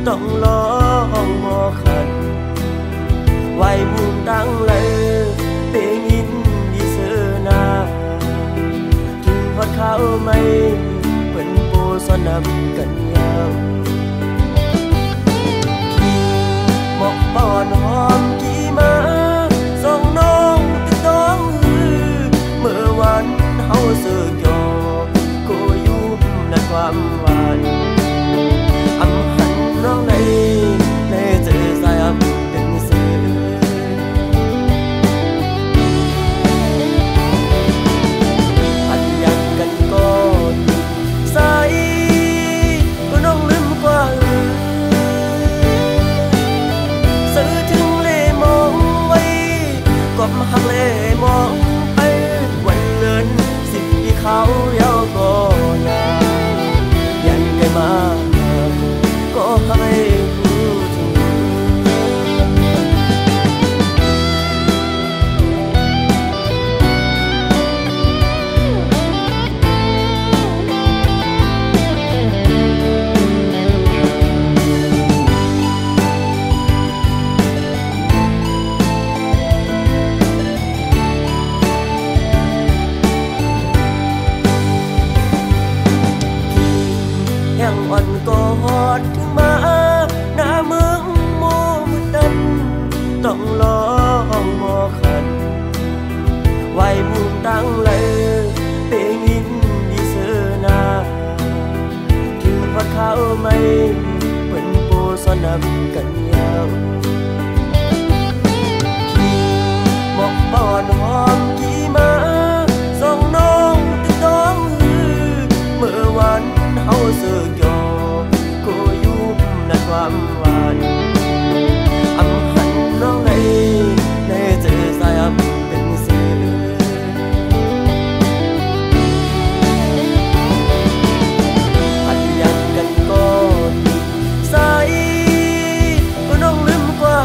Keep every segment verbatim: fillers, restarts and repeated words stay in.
ต้องร้องหมอขันไว้มุมตั้งเลยเปยินดีเสือนาถึงพอดเขาไม่เป็นโปสนำกันยาวหมอกปอนหอมกี่มาส่งน้องติดต้องหือเมื่อวันเฮาเสือกยอก็อยู่ในความหวานอำหันน้องในในเจอสายอับเป็นเสืออันอยากกันก็ใส่ก็น้องลืมกว่าซื้อถึงเล่มองไว้ก็มาหักเล่มองไปวันเดินสิบปีเขาเยาก็ยายันไกลมาก็ให้รู้ถึงยังอ่อนก็หอดถึงมาหน้าเมืองโมมืดดันต้องร้องหมอขันไว้มุมตั้งเลยเปยินดีเสือนาถึงพอดเขาไม่เป็นโปสนำกันยาวหมอกปอนหอมกี่มาส่งน้องติดต้องหือเมื่อวันเฮาเสือกยอก็อยู่ในความหวานอำหันน้องในในเจอสายอับเป็นเสืออันอยากกันก็ใส่ก็น้องลืมกว่า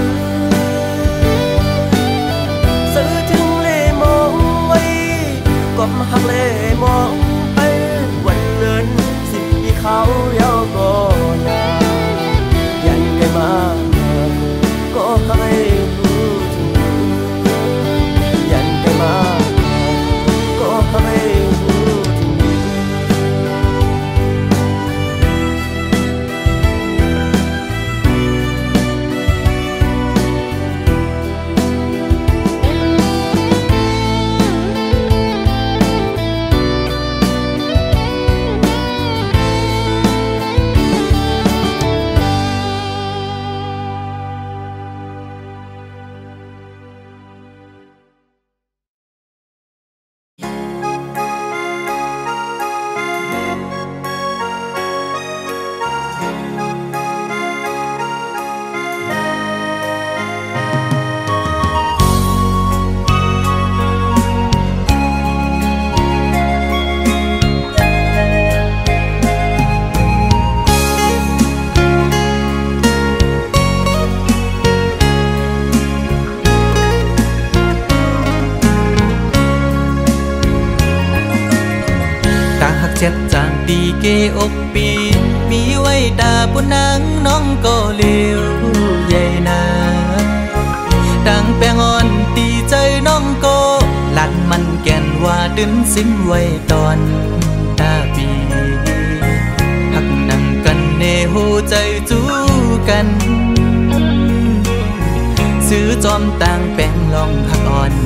ซื้อถึงเล่มองไว้ก็มาหักเล่มองไปวันเดินสิบปีเขาเยาก็ยายันไกลมาก็ให้รู้ถึงยันไกลมาก็ให้รู้ถึงเจ็ดจางปีเกอกปีมีไว้ตาปุนังน้องก็เลี้ยวใหญ่นาดังแปงอ่อนตีใจน้องก็หลัดมันแก่นว่าดึงสิ้นไว้ตอนตาปีหักนั่งกันเนหูใจจู้กันซื้อจอมต่างแปงลองหักอ่อน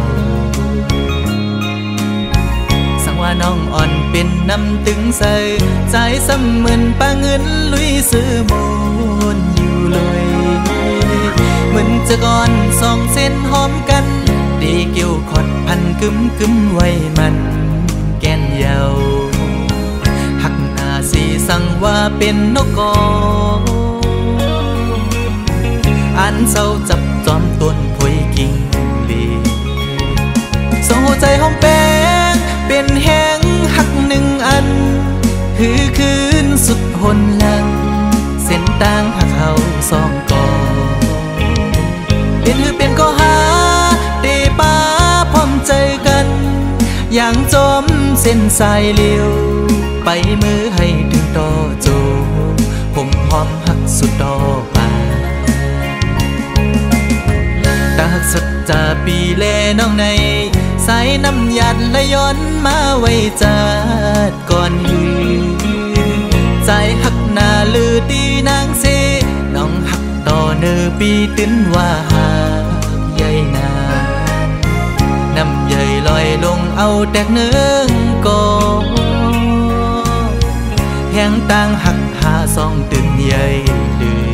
ว่าน้องอ่อนเป็นน้ำตึงใส่ใจซ้ำเหมือนปลาเงินลุยซื้อมูนอยู่เลยเหมือนจะก่อนสองเส้นหอมกันดีเกี่ยวขอดพันกึมกึมไว้มันแก่นยาวหักหน้าสีสั่งว่าเป็นนกกออันเศร้าจับจอมต้นพวยกิ่งลีสองหัวใจหอมแป้งเป็นแห้งหักหนึ่งอันคือคืนสุดหนหลังเส้นต่างหักเขาสองกอเป็นคือเป็นก็หาเตป้าพร้อมใจกันอย่างจมเส้นสายเลี้ยวไปมือให้ถึงต่อโจผมหอมหักสุดดอกมาตาหักสุดจะปีเลน้องในสายน้ำหยัดและย้อนมาไว้จัดก่อนยืนใจหักหน้าลือดีนางเสน้องหักต่อเนื้อปีตื้นว่าหากใหญ่นาน้ำใหญ่ลอยลงเอาแตกเนื้อก่อแห้งต่างหักหาสองตื่นใหญ่ลือ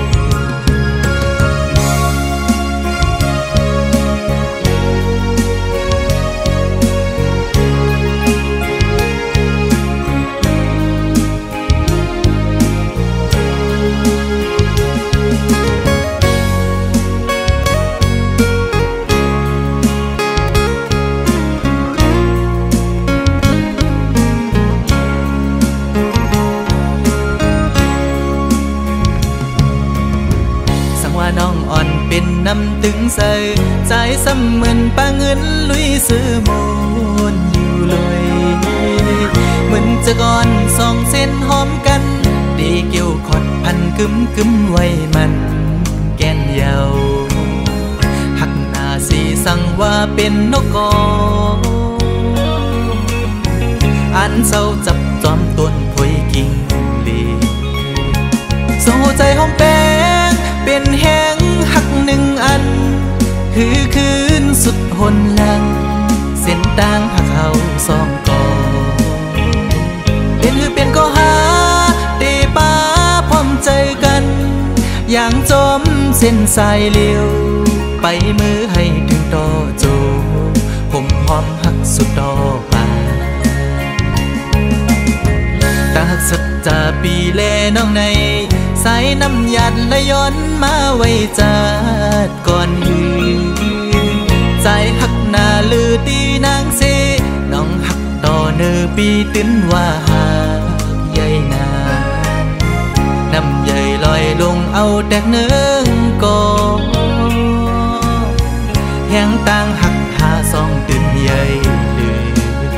น้องอ่อนเป็นน้ำตึงใส่ใจซ้ำเหมือนปลาเงินลุยซื้อโมนอยู่เลยเหมือนจะก่อนสองเส้นหอมกันดีเกี่ยวขอดพันกึมกึมไว้มันแก่นเยาหักหน้าสีสั่งว่าเป็นนกกออันเศร้าจับจอมต้นพวยกิ่งลีโซ่ใจหอมแป้งเป็นแห้งหักหนึ่งอันคือคืนสุดหนหลังเส้นต่างหักเขาสองก่อเป็นคือเป็นก็หาเตป้าพร้อมใจกันอย่างจมเส้นสายเลี้ยวไปมือให้ถึงต่อโจผมพร้อมหักสุดดอกมาตาหักสุดจะปีแลน้องในสายน้ำหยัดและย้อนมาไว้จัดก่อนยืนใจหักหน้าลือดีนางเสน้องหักต่อเนื้อปีตื้นว่าหากใหญ่นาน้ำใหญ่ลอยลงเอาแตกเนื้อก่อแห้งต่างหักหาสองตื่นใหญ่ลือ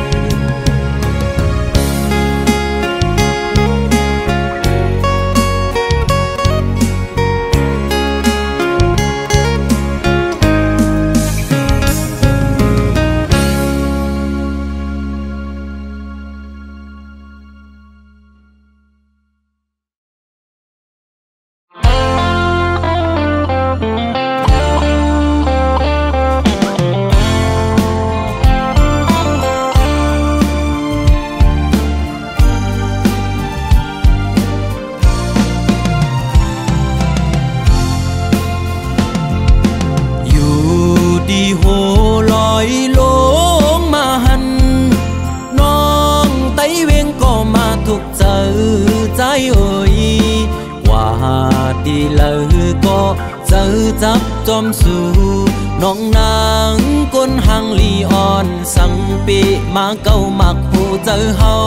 จับจอมสู่น้องนางก้นหังลีอ่อนสังปีมาเก้ามักผู้เจอเฮา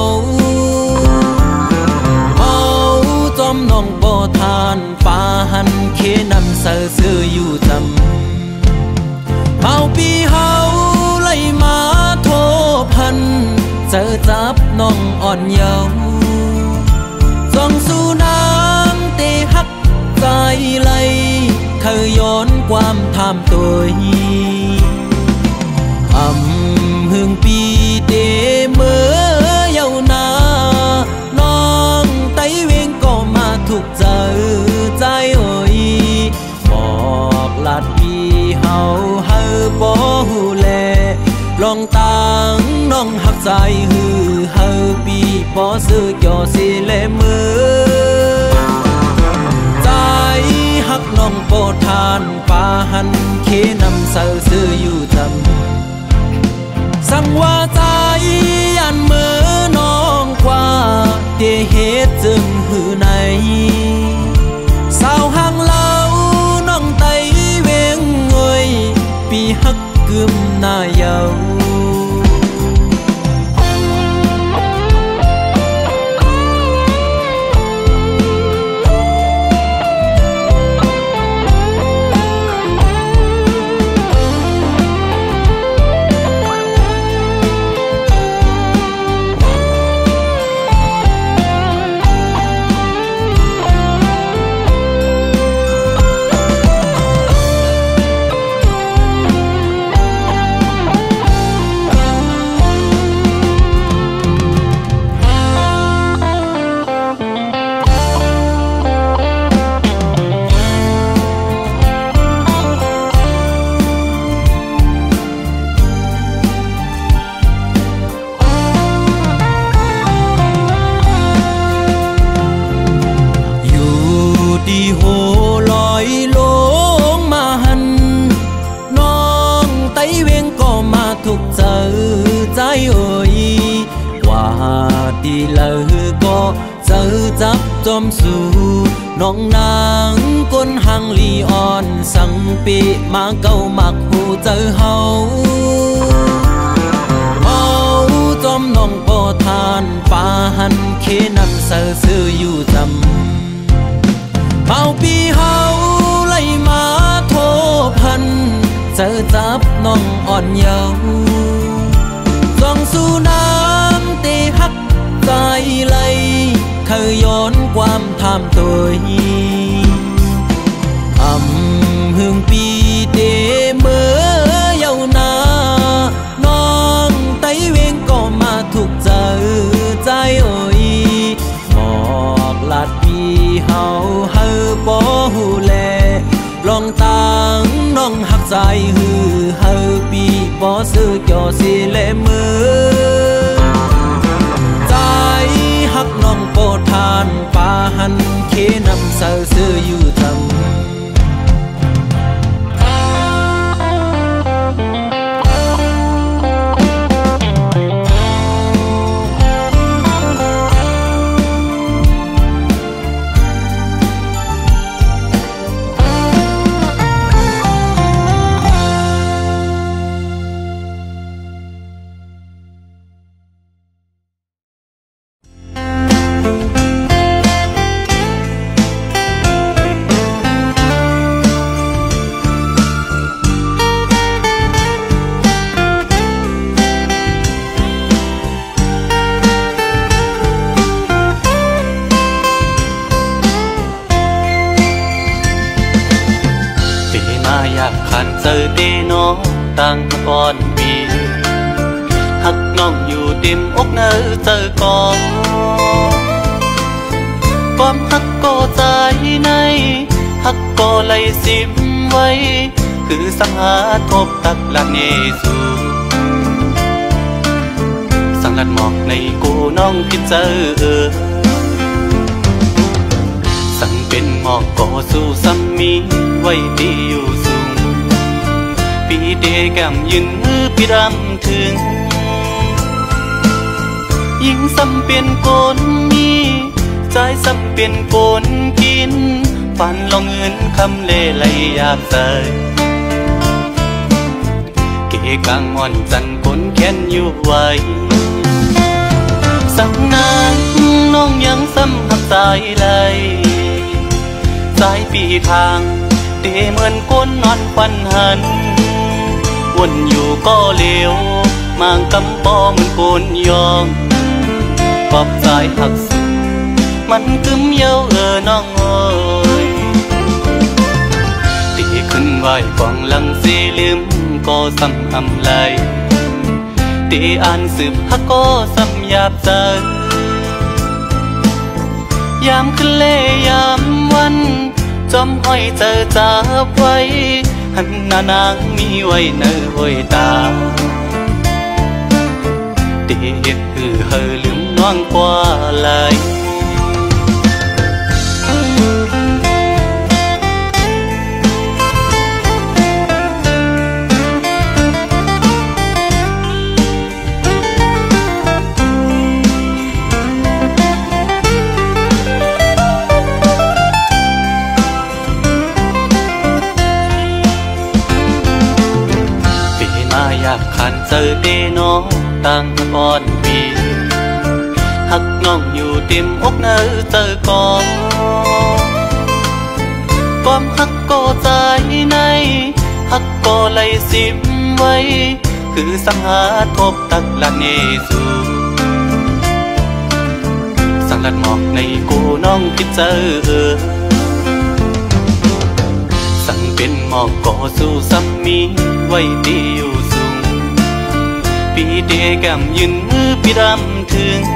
เฮาจอมน้องบ่ทานป่าหันเคนำเสือซื้ออยู่จำเฮาปีเฮาไล่มาโทพันเจอจับน้องอ่อนเยาว์จองสู่นางเตหักใจไหลเคยย้อนความทำตัวอำหึงปีเดเมื่อเยาวนานน้องไต้เวงก็มาถูกใจใจเอ่ยบอกลาดปีเฮาเฮาบ่ฮู้แลลองตังน้องหักใจฮือเฮาปีบ่ซื้อจ่อสิแลมือหักน้องโปทานป่าหันเคนำเสือซื้ออยู่จำสั่งว่าใจยันเมื่อน้องกว่าเดเหตุจึงหือในสาวห่างเล่าน้องไตเวงเงยปีหักกึมหน้าเยาดีเลยก็เจอจับจอมสู่น้องนางก้นหังลีอ่อนสังปีมาเก้ามักหูเจอเฮาเมาจอมน้องปอทานป่าหันเคนำเสือซื้ออยู่จำเมาปีเฮาไล่มาโทพันเจอจับน้องอ่อนเยาว์ส่องสู่น้ำตีฮักใจไหลเคยย้อนความทำตัวอำหึงปีเตเมื่อเยาวนานน้องไต้เวงก็มาถูกเจอใจเอ่ยบอกลาดปีเฮาเฮาบ่หูแลลองตังน้องหักใจฮือเฮาปีบ่ซื้อจอสิเลมือใจหักน้องโปทานป่าหันเคนำเสือซื้ออยู่ทำตั้งก่อนปีหักน้องอยู่เต็มอกเนื้อเจอก่อนความหักก็ใจในหักก็ไหลซิมไว้คือสังหาทบตักละเนสูสังลัดหมอกในกูน้องคิดเจอเออสั่งเป็นหมอกก็สู้ซ้ำมีไว้ดีอยู่สูงปีเดแก้มยืนมือพี่รำถึงยิ่งซ้ำเปลี่ยนโกนมีใจซ้ำเปลี่ยนโกนกินฝันลองเงินคำเล่ไหลอยากใส่เกกางม่อนจันคนแค้นอยู่ไว้สังนานน้องยังซ้ำหักใจไหลสายปีทางเดเหมือนก้นนอนควันหันวนอยู่ก็เลี้ยวมางกำปอเหมือนโกนยองปอบใจหักสุดมันกึมเย้าเออน้องเอ้ยตีขึ้นไหวกองหลังสีลืมก็ซ้ำอำไหลตีอ่านสืบฮักก็ซ้ำหยาบใจยามขึ้นเล่ยามวันจอมห้อยเจอจับไว้หันหน้านางมีไว้เนื้อห้อยตาเด็ดคือเฮอลืมน้องกว่าไหลขันเจอเดน้องตั้งก่อนปีหักน้องอยู่เต็มอกเนื้อเจอก่อนความหักก็ใจในหักก็ไหลซิมไว้คือสังหาทบตักละเนสูสังลัดหมอกในกูน้องคิดเจอเออสั่งเป็นหมอกก็สู้ซ้ำมีไว้ดีอยู่ปีเดแก้มยืนมือพี่รำถึง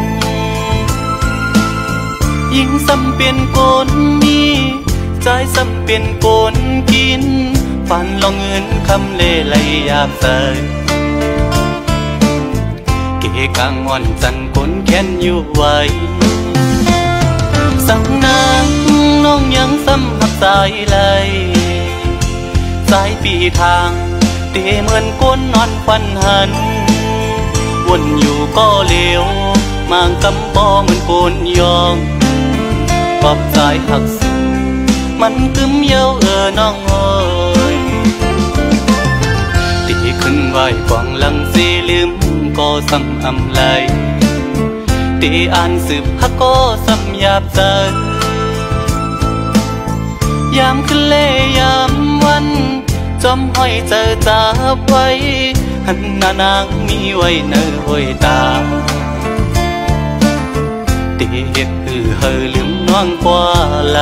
ยิ่งซ้ำเปลี่ยนโกนมีใจซ้ำเปลี่ยนโกนกินฝันลองเงินคำเล่ไหลอยากใส่เกกางม่อนจันคนแค้นอยู่ไว้สั่งนางน้องยังซ้ำหักใจไหลสายปีทางเดเหมือนก้นนอนควันหันวนอยู่ก็เลี้ยวมมางกำบ่เหมือนโกนยองปอบสายหักสุดมันกึมเย้าเออน้องเอ้ยตีขึ้นไหวกวางลังสีลืมก็ซ้ำอำไลตีอ่านสืบฮักก็ซ้ำหยาบใจยามขึ้นเล่ยามวันจอมห้อยเจอจับไว้หันหน้านางมีไว้เนื้อห้อยตาตีเฮ็ดคือเฮอลืมน้องกว่าไหล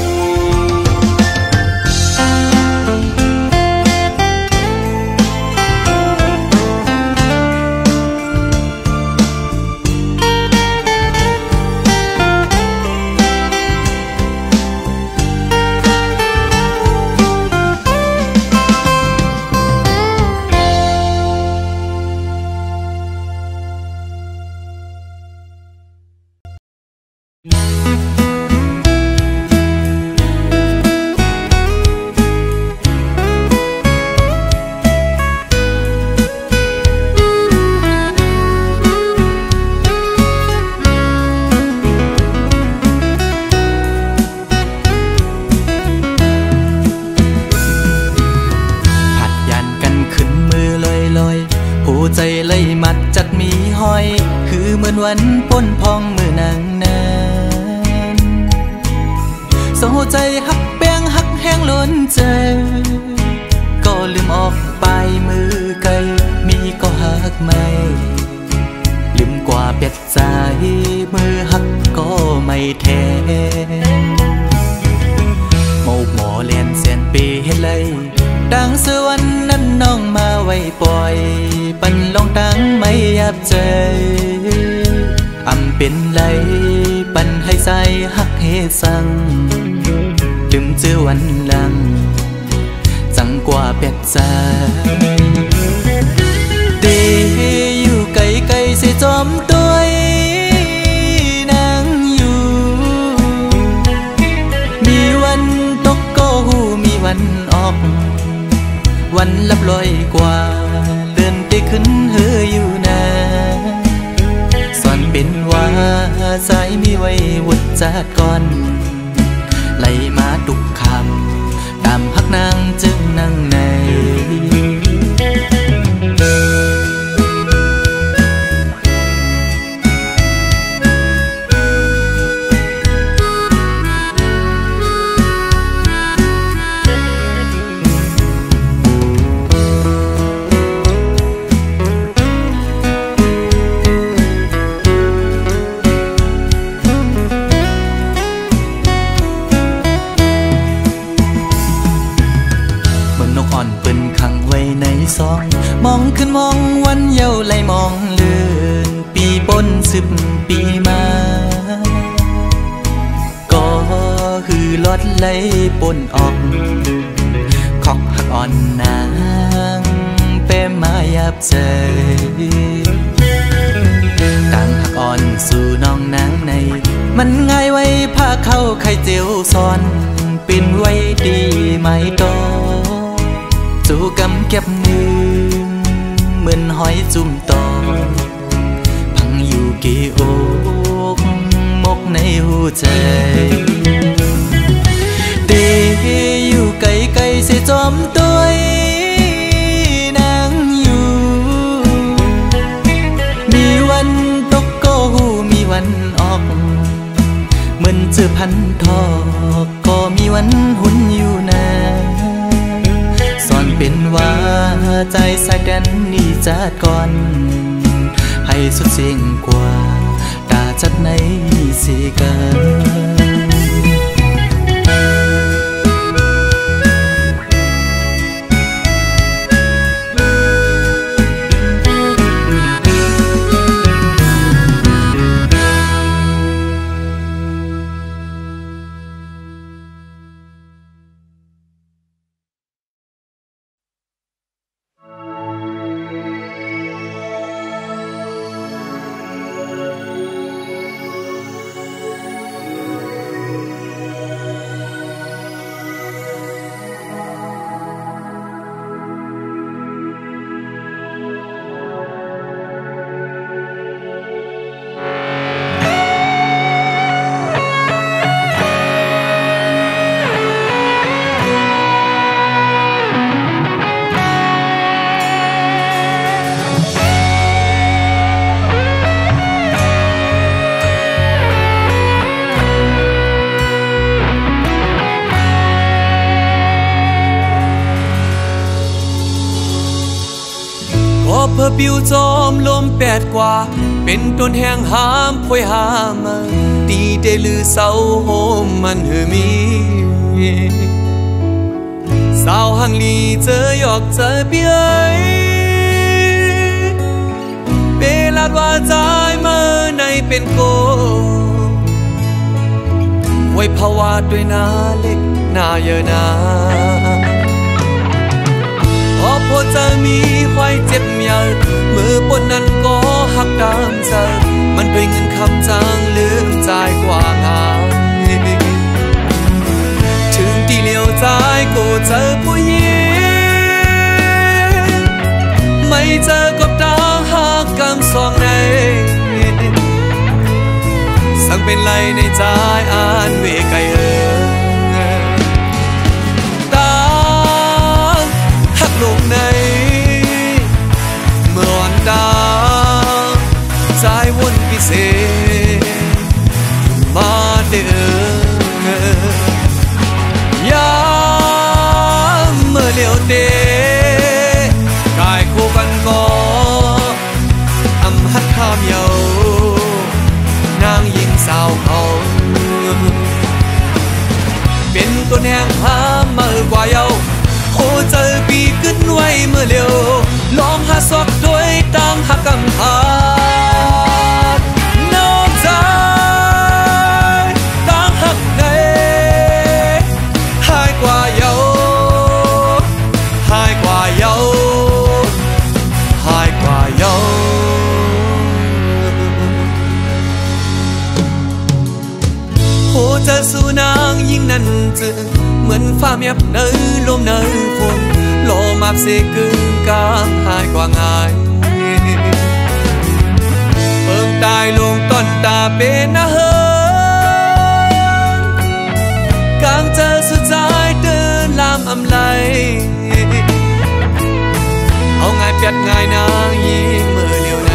ใจเลยมัดจัดมีห้อยคือเหมือนวันป้นพองมือนางนั้นเศร้าใจหักแป้งหักแห้งล้นใจก็ลืมออกไปมือไกลมีก็หักไม่ลืมกว่าเป็ดใจมือหักก็ไม่แทนโมกหมอเลียนเสียนปีเฮ็ดเลยดังเสือวันนั้นน้องมาไว้ปล่อยปันลองตั้งไม่ยับใจอำเป็นไรปันให้ใส่หักเฮสังลืมเจอวันหลังจังกว่าเป็ดใจเตอยู่ไกลไกลเสียจอมตัวนางอยู่มีวันตกก็หูมีวันออกวันลับลอยกว่าเลื่อนไปขึ้นเฮออยู่นะสอนเป็นว่าสายมีไว้วุดจัดก่อนไล่มาตุกคำตามพักนางจึงนั่งในมองขึ้นมองวันเยาว์ไหลมองเลื่อนปีปนสิบปีมาก็คือลดไหลปนออกของหักอ่อนนางเป้มายับใจต่างหักอ่อนสู่น้องนางในมันง่ายไว้ผ้าเข้าไข่เจียวซ้อนเป็นไว้ดีไหมโตสู่กำเก็บมือเหมือนหอยจุ่มตอพังอยู่กี่อกมกในหัวใจเตอยู่ไกลไกลเสียจอมตัวนางอยู่มีวันตกก็หูมีวันออกเหมือนเจอพันทอกก็มีวันหุ่นอยู่นะสอนเป็นว่าใจสายแดนนี่จัดก่อนให้สุดเสียงกว่าตาจัดในสีกันเอปิวจอมลมแปดกว่าเป็นต้นแห่งหามพวยหามาตีเดลือเสาโฮมมันเฮมีสาวหังลีเจอหยอกเจอเปียเปลาดว่าใจเมื่อในเป็นโกไว้ภาวะด้วยนาเล็กนาเยอะนาพอพอจะมีควายเจ็บยามือปนนั้นก็หักตามใจมันด้วยเงินคำจางลืมใจกว่างานถึงที่เลี้ยวใจก็เจอผู้หญิงไม่เจอกับตาหักกำสองในสั่งเป็นไรในใจอ่านเวไกเออตาหักลงในเมื่อวันตาใจวนพิเศษมาเด้อยามเมื่อเลี้ยวเตะกายคู่กันก็อำหัดข้ามเยานางยิงสาวเขาเป็นตัวแหงหาเมื่อกว่าเยาโอ้เจอปีขึ้นไว้เมื่อเร็วลองหาซอกด้วยตั้งหักกำหานอกใจตั้งหักในหายกว่าเยาหายกว่าเยาหายกว่าเยาโอ้เจอสู้นางยิ่งนั้นจึงเหมือนฟ้าเมียบเนยลมเนยฝนโลมาบเสกึ่งกลางหายกว่าง่ายเปิงตายลงต้นตาเป็นนะเฮกลางเจอสุดใจเดินลามอำไลเอาง่ายเปียดง่ายนางยิ่งเมื่อเลี้ยวใน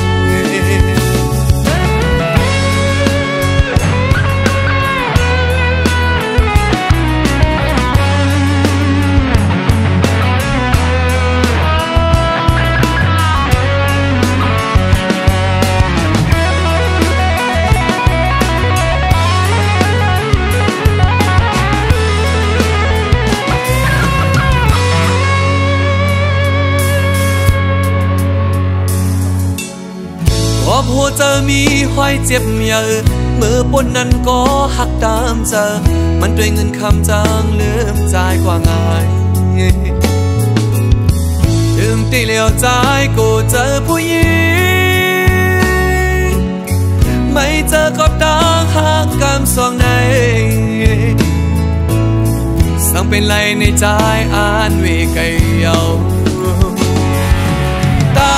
หัวเจอมีห้อยเจ็บเยอะมือปนนั้นก็หักตามเจอมันด้วยเงินคำจางลืมใจกว่าง่ายถึงที่เลี้ยวใจก็เจอผู้หญิงไม่เจอกับตาหักกำสองในสั่งเป็นไรในใจอ่านเวไกเยาตา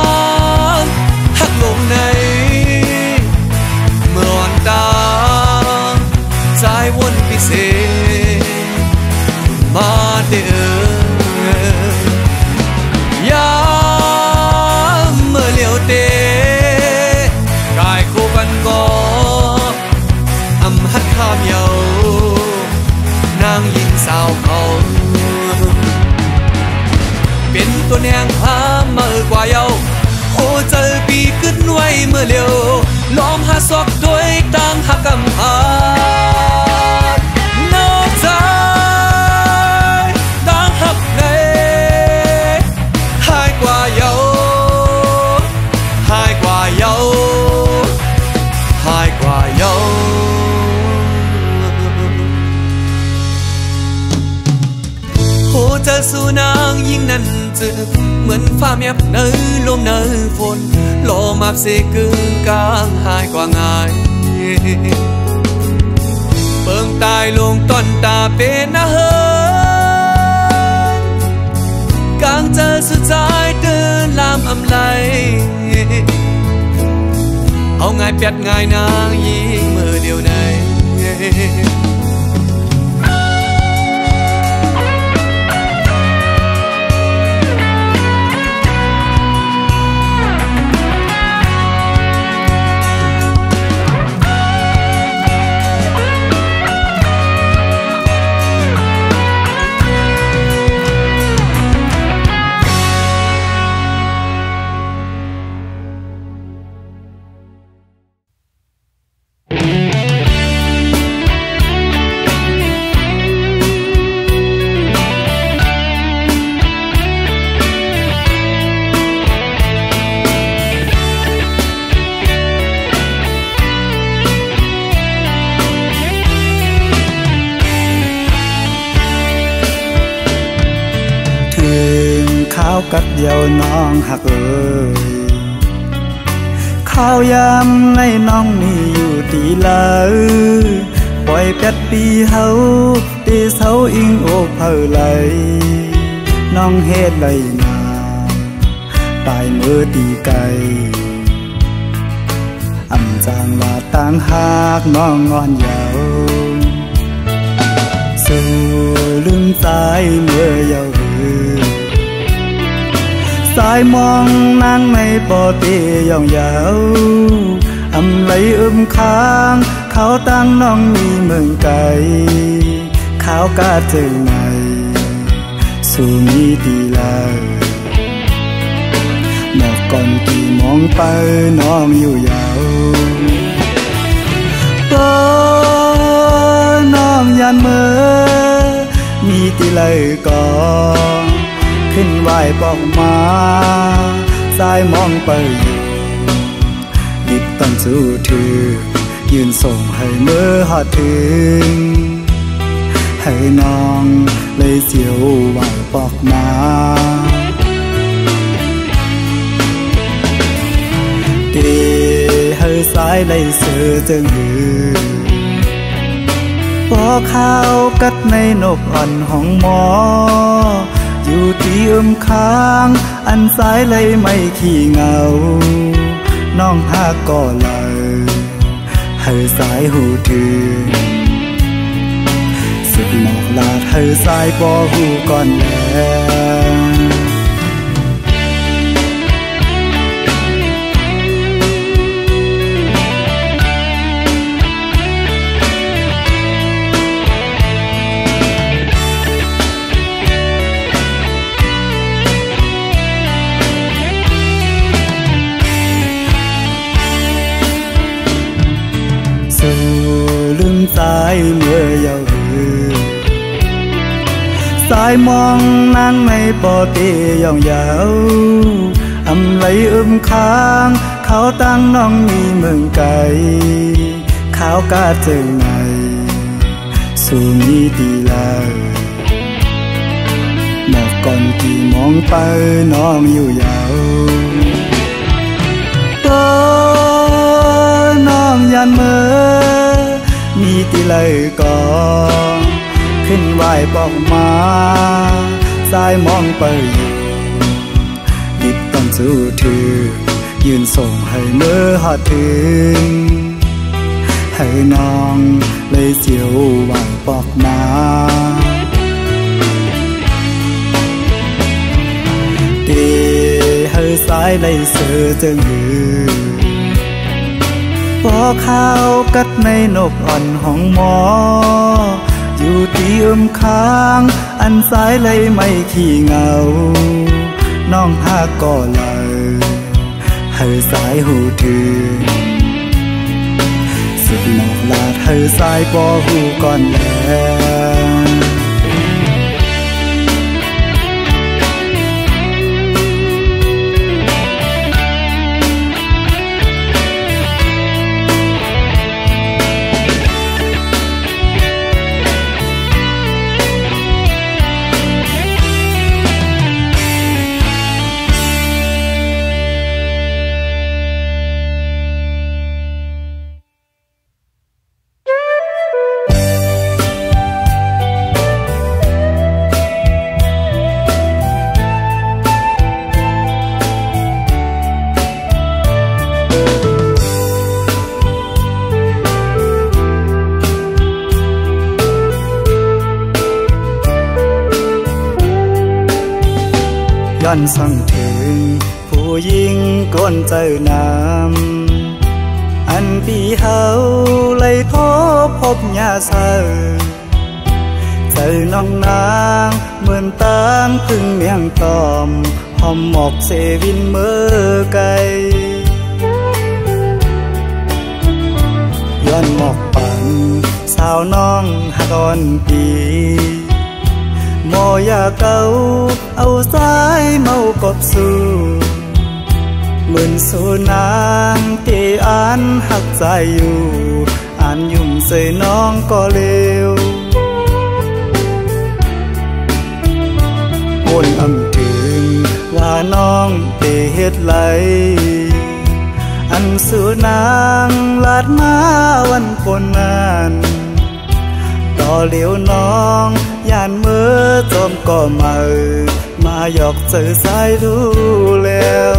ลงในเมื่อวันตาใจวนพิเศษมาเด้อยามเมื่อเลี้ยวเตะกายคู่กันก็อำหัดข้ามเยานางยิงสาวเขาเป็นตัวแนงหาเมื่อกว่าเยาโอ้เจอปีขึ้นไว้เมื่อเร็วล้อมหาซอกด้วยตั้งหักกำหานอกใจตั้งหักในหายกว่าเยาหายกว่าเยาหายกว่าเยาโอ้เจอสู้นางยิ่งนั้นจึงเหมือนฟ้าเมียบเนยลมเนยฝนโลมาบเสกึ่งกลางหายกว่าง่ายเปิงตายลงต้นตาเป็นนะเฮกลางเจอสุดใจเดินลามอำไลเอาง่ายเปียดง่ายนางยิ่งมือเดียวในกัดเดียวน้องหักเอ่ยข้าวยามในน้องมีอยู่ตีลาปล่อยแปดปีเฮาตีเสาอิงโอกเผาไหลน้องเฮ็ดไหลนาตายเมื่อตีไกลอำจางลาต่างหากน้องงอนยาวสู่ลืมสายเมื่อเยาว์สายมองนางในปอเตยองยาวอำไหลอึมค้างเขาตั้งน้องมีเมืองไกลเขากาเจอไงสู่มีดีลาหมอกก่อนกี่มองไปน้องอยู่ยาวก็น้องยันเมื่อมีตีเลยก่อนขึ้นไหวปอกมาสายมองไปดิบตั้งสู้ถือยืนส่งให้เมื่อหอดถึงให้น้องเลยเสียวไหวปอกมาเดให้สายเลยเสือจึงหือปอข้าวกัดในนกอ่อนห้องหมออยู่ที่อึมค้างอันสายเลยไม่ขี้เงาน้องหากก็เลยให้สายหูถือสึกหมอกลาดให้สายปอหูก่อนแล้วสายเมื่อเยาว์สายมองนางในปอเตยองยาวอำไหลอึมค้างเขาตั้งน้องมีเมืองไกลเขากาเจอไงสู่มีดีลาหมอกก่อนกี่มองไปน้องอยู่ยาวก็น้องยันเมื่อมีตีเลยก่อนขึ้นไหวปอกมาสายมองไปดิบต้องสู้ถือยืนส่งให้เมื่อหอดถึงให้น้องเลยเสียวไหวปอกมาเดให้สายเลยเสือจึงหือปอข้าวกัดในนกอ่อนห้องหมออยู่ที่อึมค้างอันสายเลยไม่ขี้เงาน้องหากก็เลยให้สายหูถือสึกหมอกลาดให้สายปอหูก่อนแล้วย้อนสั่งถึงผู้หญิงก้นเจอน้ำอันปีเฮาเลยขอพบยาเสาเจอน้องนางเหมือนตามพึ่งเมียงตอมหอมหมอกเสวินเมื่อไกลย้อนหมอกปันสาวน้องหักอ่อนปีมอยาเก่าเอาสายเมากบสู่เหมือนสูนางที่อ่านหักใจอยู่อ่านยุ่มใส่น้องก็เลววนอำถึงว่าเตเฮ็ดไหลอันสู่นางลาดมาวันปนนานต่อเหลียวน้องย่านเมื่อจอมก็มามาหยอกเจอสายดูแล้ว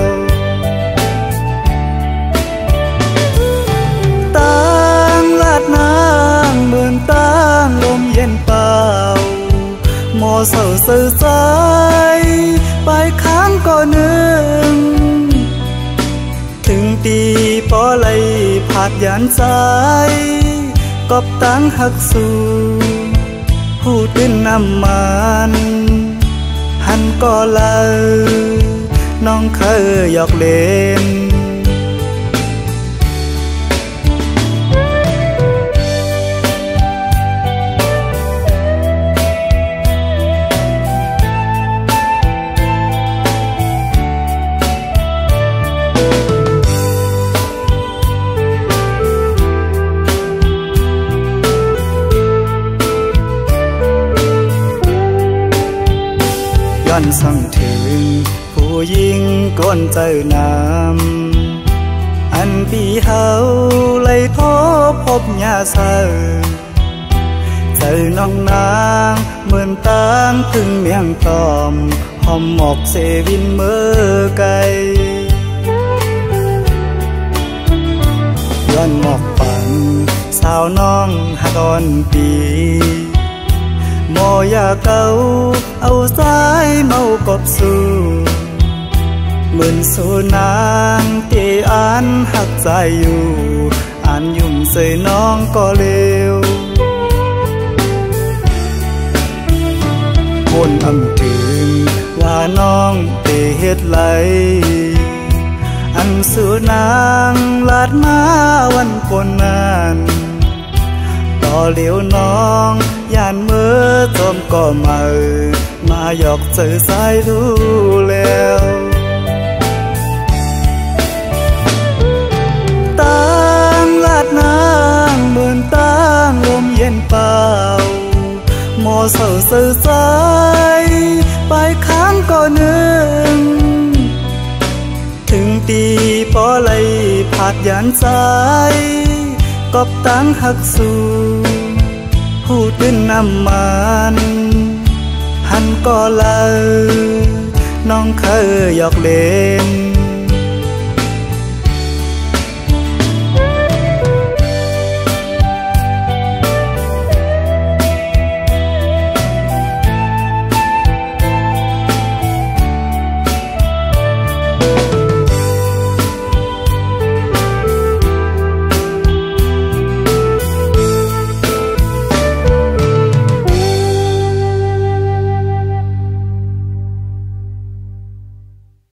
ตั้งลาดนางเหมือนตั้งลมเย็นเปล่าหมอเศร้าเสื่อใจไปค้างก็นึงถึงตีปอไหลผาดยานใจกอบตั้งหักสู่ผู้ตื่นน้ำมันหันก็เลยน้องเคยหยอกเล่นย้อนสั่งถึงผู้หญิงก้นเจอน้ำอันปีเฮาเลยทบพบยาเศร้าเจอน้องนางเหมือนตางพึ่งเมียงตอมหอมหมอกเสวินเมื่อไกลย้อนหมอกปันสาวน้องหักอ่อนปีมอยาเก่าเอาสายเมากบสู่เหมือนสู่นางที่อ่านหักใจอยู่อ่านยุ่มใส่น้องก็เลววนอำถึงว่าน้องเตเฮ็ดไหลอันสู่นางลาดมาวันปนนานต่อเหลียวน้องย่านเมื่อจอมก็มามาหยอกเจอสายดูแล้วตั้งลาดนางเหมือนตั้งลมเย็นเปล่าหมอเศร้าเสื่อใจไปค้างก็นึงถึงตีปอไหลผาดยานใจกอบตั้งหักสู่ผู้ตื่นน้ำมันหันก็เลยน้องเคยหยอกเล่น